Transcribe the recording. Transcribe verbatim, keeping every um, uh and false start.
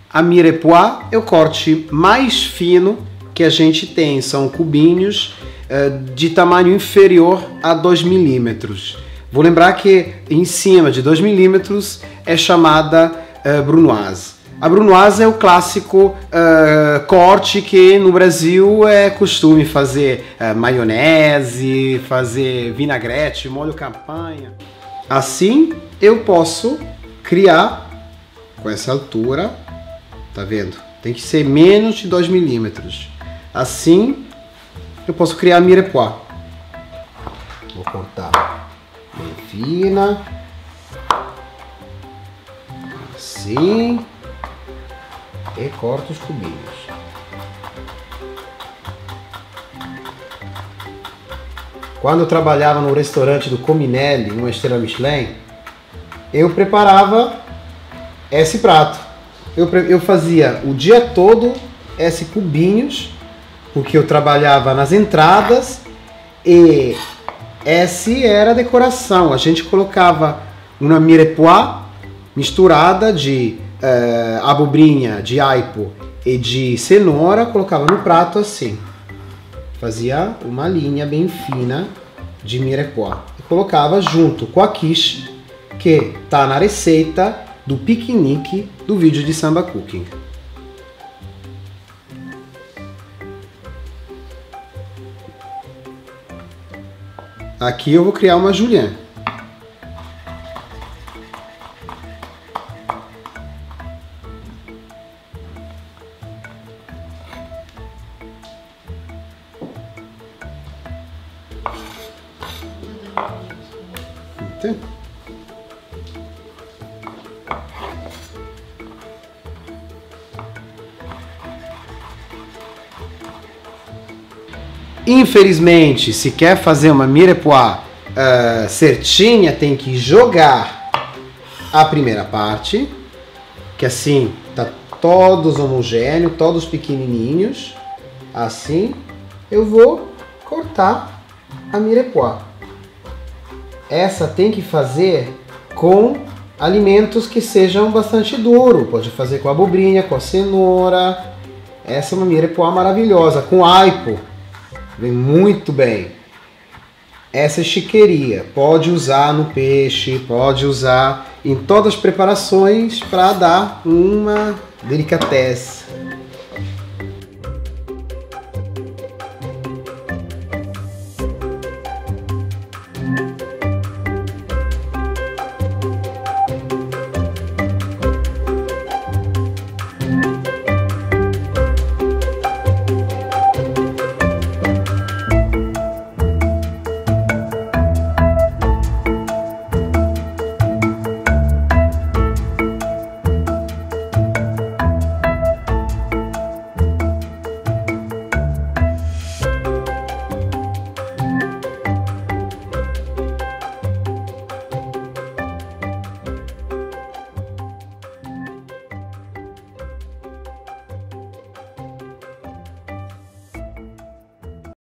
a mirepoix eu corte mais fino que a gente tem, são cubinhos uh, de tamanho inferior a dois milímetros. Vou lembrar que em cima de dois milímetros é chamada uh, brunoise. A brunoise é o clássico uh, corte que no Brasil é costume fazer uh, maionese, fazer vinagrete, molho campanha. Assim eu posso criar com essa altura, tá vendo? Tem que ser menos de dois milímetros. Assim eu posso criar a mirepoix. Vou cortar bem fina. Assim. E corto os cubinhos. Quando eu trabalhava no restaurante do Cominelli, numa estrela Michelin, eu preparava esse prato. Eu, eu fazia o dia todo esses cubinhos, porque eu trabalhava nas entradas e essa era a decoração. A gente colocava uma mirepoix misturada de uh, abobrinha, de aipo e de cenoura, colocava no prato assim. Fazia uma linha bem fina de mirepoix e colocava junto com a quiche, que tá na receita do piquenique do vídeo de Samba Cooking. Aqui eu vou criar uma julienne. Entende? Infelizmente, se quer fazer uma mirepoix uh, certinha, tem que jogar a primeira parte, que assim tá todos homogêneos, todos pequenininhos. Assim eu vou cortar a mirepoix. Essa tem que fazer com alimentos que sejam bastante duros. Pode fazer com abobrinha, com a cenoura. Essa é uma mirepoix maravilhosa, com aipo. Vem muito bem. Essa é chiqueria. Pode usar no peixe, pode usar em todas as preparações para dar uma delicatesse.